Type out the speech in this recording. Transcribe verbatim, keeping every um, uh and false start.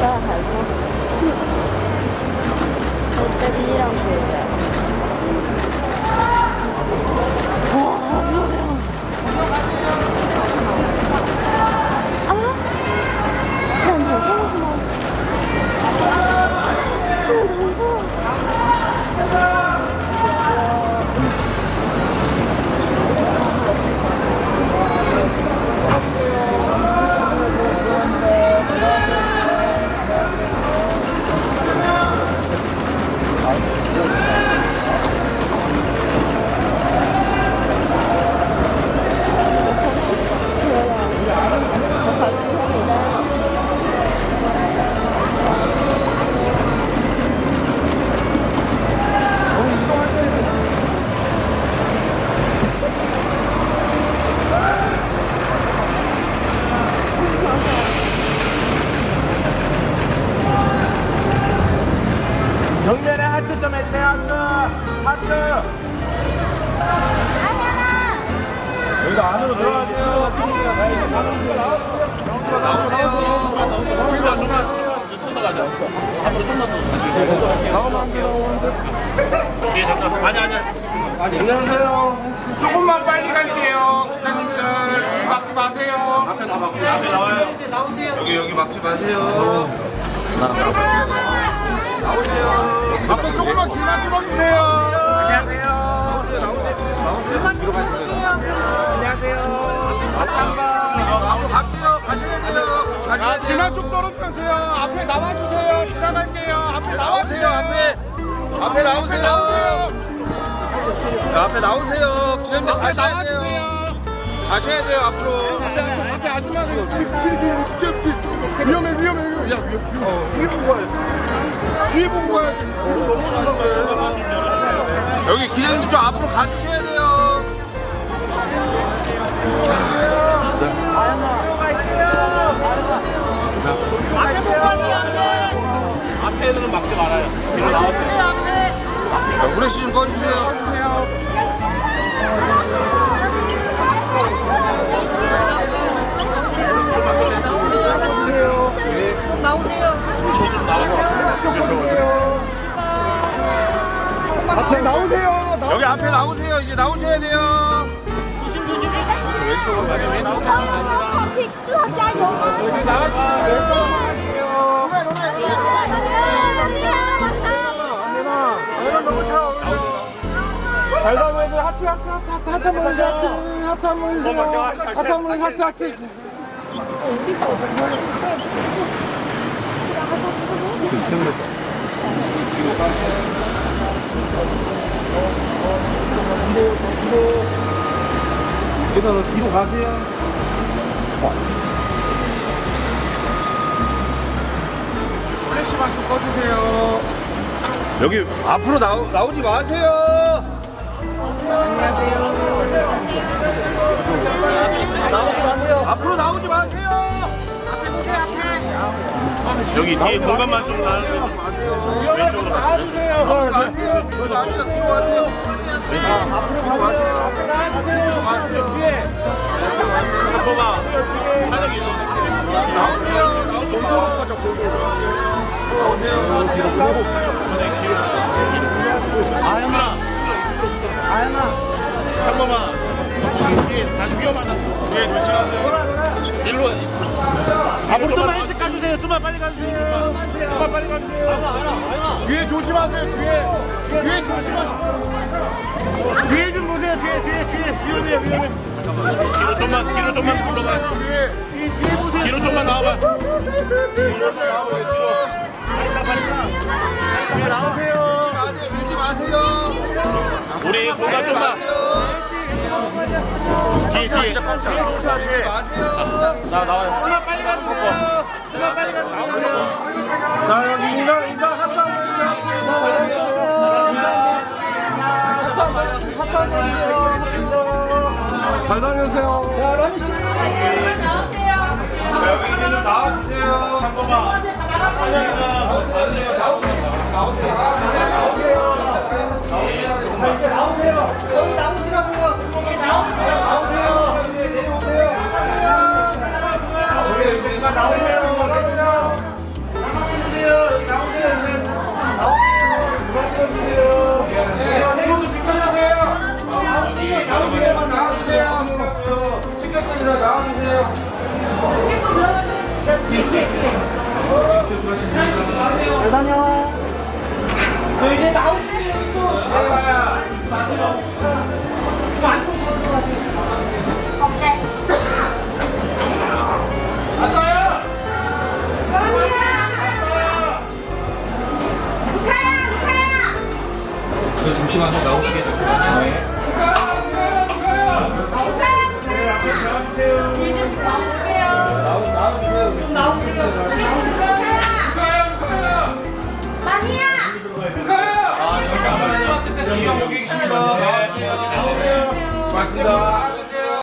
나 알고. 어때이랑 보여요. 와, 미워. 아, 난 잘생겼구나. 정면에 하트 좀 해주세요. 하트 하트 여기가 안으로 들어가세요. 나오세요. 나오세요. 앞으로 좀만 더 나오면 안 돼요. 예, 잠깐. 아니 아니. 안녕하세요. 조금만 빨리 갈게요. 기사님들 막지 마세요. 앞에 나와. 앞에 나와요. 나오세요. 여기 여기 막지 마세요. 나오세요. 앞에 조금만 길만 뚫어주세요. 안녕하세요. 나오세요. 나오세요. 뒤로 가주세요. 안녕하세요. 앞에 갈게요. 가시면 돼요. 아, 길만 쭉 떨어주세요. 앞에 나와주세요. 지나갈게요. 앞에 나와주세요. 앞에 앞에 나오세요. 나오세요. 자, 앞에 나오세요. 기사님들 앞에 나와주세요. 가셔야 돼요. 앞으로. 앞에 앞에 아줌마들 위험해 위험해 위험해. 야 위험해. 어, 뒤에 보고 가야지. 뒤에 보고 가야지. 넘어간다고. 여기 기사님들 좀 앞으로 가주셔야 돼요. 앞에 보고 가세요. 앞에. 앞에는 막지 말아요. 뒤로 나오세요. 앞에. 후레쉬 좀 꺼주세요. 꺼주세요. 나오세요. 앞에 나오세요. 여기 앞에 나오세요. 이제 나오셔야 돼요. 조심 조심. 왼쪽으로 가세요. 왼쪽으로 가세요. 여기 나가시면 왼쪽으로 가세요. 안내나 너무 차워. 달달해서 하트 하트 하트 하트 하트 한번 해주세요. 하트 하트 한번 해주세요. 하트 한번 해주세요. 하트 하트. 뒤로 뒤로 가세요. 플래시만 좀 꺼주세요. 여기 앞으로 나오, 나오지 마세요. 안녕하세요. 나오지 마세요. 앞으로 나오지 마세요. 앞에 보세요. 앞에. 여기 뒤에 공간만 좀 나와주세요. 왼쪽으로 나와주세요. 앞으로 가세요. 뒤로 가세요. 앞으로 가세요. 앞에 나와주세요. 뒤에. 한 번만. 사장님 일로 나오세요. 나오세요. 뒤로 가고. 아연아. 아연아. 한 번만. 뒤에 다 위험하다. 네, 조심하세요. 일로. 앞으로 좀만 일찍 가주세요. 좀만 빨리 가주세요. 좀만 빨리 가주세요. 뒤에 조심하세요. 뒤에. 뒤에 조심하세요. 뒤에 좀 보세요. 뒤에, 뒤에, 뒤에. 위험해요, 위험해. 뒤로 좀만, 뒤로 좀만 불러가요. 뒤에. 뒤에, 뒤에 보세요. 뒤로 좀만 나와봐. 뒤로 좀 나와봐요. 뒤로. 빨리 가, 빨리 가. 뒤에 나오세요. 밀지 마세요. 우리 공간 좀만. 뒤에, 뒤에. 뒤에 마세요. 나, 나와요. 좀만 빨리 가주세요. 좀만 빨리 가주세요. 자, 여기 인간, 인간 하트 한번 해주세요. 하트 한번 해주세요. 잘 다녀오세요. 자, 러니씨. 여기 이제 좀 나와주세요. 한 번만. 나오세요. 나오세요. 나오세요. 여기 나오시라고요. 나오세요. 나오세요. 내려오세요. 우리 이제 이만 나오세요. 나오세요. 잘 다녀. 너 이제 나오시네요, 지금. 내가야. 저 잠시만요. 나오시게 잠시만요. 네. 고맙습니다.